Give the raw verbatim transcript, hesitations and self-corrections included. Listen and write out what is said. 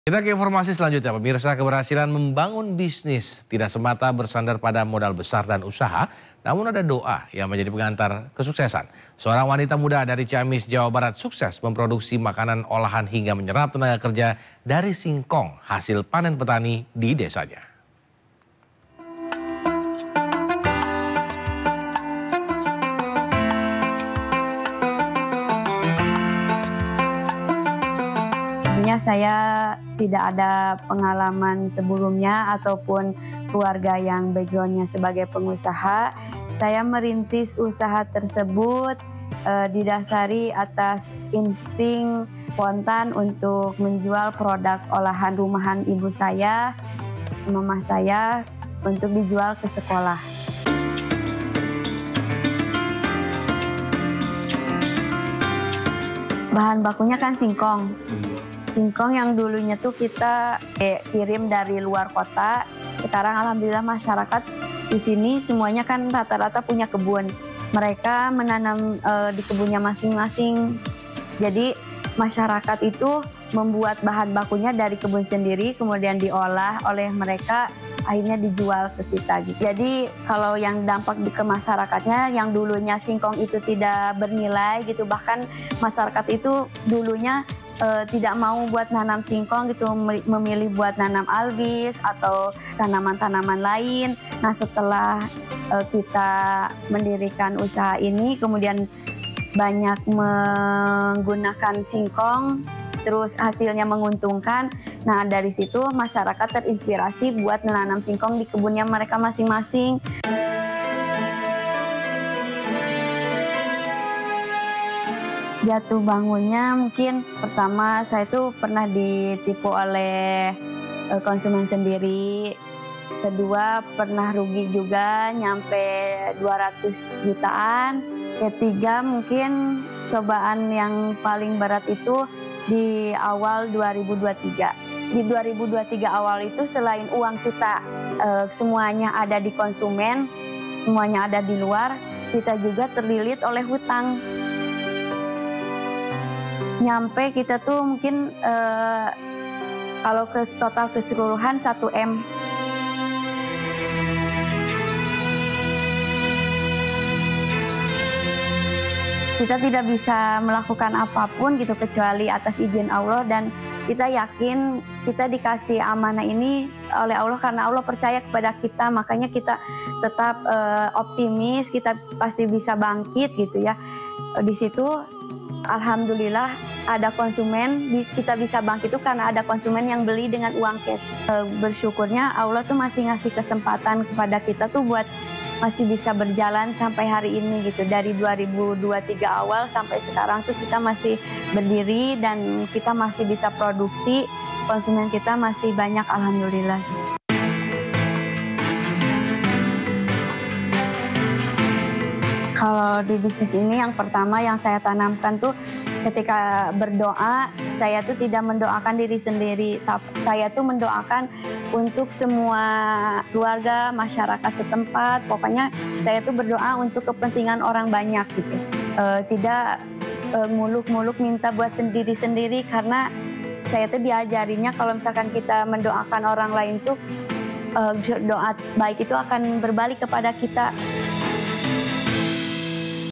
Kita ke informasi selanjutnya, pemirsa. Keberhasilan membangun bisnis tidak semata bersandar pada modal besar dan usaha, namun ada doa yang menjadi pengantar kesuksesan. Seorang wanita muda dari Ciamis, Jawa Barat sukses memproduksi makanan olahan hingga menyerap tenaga kerja dari singkong hasil panen petani di desanya. Sebenarnya saya tidak ada pengalaman sebelumnya ataupun keluarga yang backgroundnya sebagai pengusaha. Saya merintis usaha tersebut eh, didasari atas insting spontan untuk menjual produk olahan rumahan ibu saya, mama saya, untuk dijual ke sekolah. Bahan bakunya kan singkong. Singkong yang dulunya tuh kita eh, kirim dari luar kota. Sekarang alhamdulillah masyarakat di sini semuanya kan rata-rata punya kebun. Mereka menanam eh, di kebunnya masing-masing. Jadi masyarakat itu membuat bahan bakunya dari kebun sendiri, kemudian diolah oleh mereka, akhirnya dijual ke kita. Jadi kalau yang dampak ke masyarakatnya, yang dulunya singkong itu tidak bernilai gitu, bahkan masyarakat itu dulunya Uh, tidak mau buat nanam singkong gitu, memilih buat nanam albis atau tanaman-tanaman lain. Nah, setelah uh, kita mendirikan usaha ini, kemudian banyak menggunakan singkong, terus hasilnya menguntungkan. Nah, dari situ masyarakat terinspirasi buat menanam singkong di kebunnya mereka masing-masing. Jatuh bangunnya mungkin pertama saya tuh pernah ditipu oleh konsumen sendiri. Kedua pernah rugi juga nyampe dua ratus jutaan. Ketiga mungkin cobaan yang paling berat itu di awal dua ribu dua puluh tiga. Di dua ribu dua puluh tiga awal itu selain uang kita eh, semuanya ada di konsumen, semuanya ada di luar, kita juga terlilit oleh hutang. Nyampe kita tuh mungkin eh, kalau ke total keseluruhan satu M. Kita tidak bisa melakukan apapun gitu kecuali atas izin Allah, dan kita yakin kita dikasih amanah ini oleh Allah karena Allah percaya kepada kita, makanya kita tetap eh, optimis, kita pasti bisa bangkit gitu ya. Di situ alhamdulillah ada konsumen, kita bisa bangkit itu karena ada konsumen yang beli dengan uang cash. E, bersyukurnya Allah tuh masih ngasih kesempatan kepada kita tuh buat masih bisa berjalan sampai hari ini gitu. Dari dua ribu dua puluh tiga awal sampai sekarang tuh kita masih berdiri dan kita masih bisa produksi, konsumen kita masih banyak alhamdulillah. Kalau di bisnis ini yang pertama yang saya tanamkan tuh ketika berdoa, saya tuh tidak mendoakan diri sendiri, tapi saya tuh mendoakan untuk semua keluarga, masyarakat setempat. Pokoknya saya tuh berdoa untuk kepentingan orang banyak gitu. E, tidak muluk-muluk e, minta buat sendiri-sendiri, karena saya tuh diajarinya kalau misalkan kita mendoakan orang lain tuh e, doa baik itu akan berbalik kepada kita.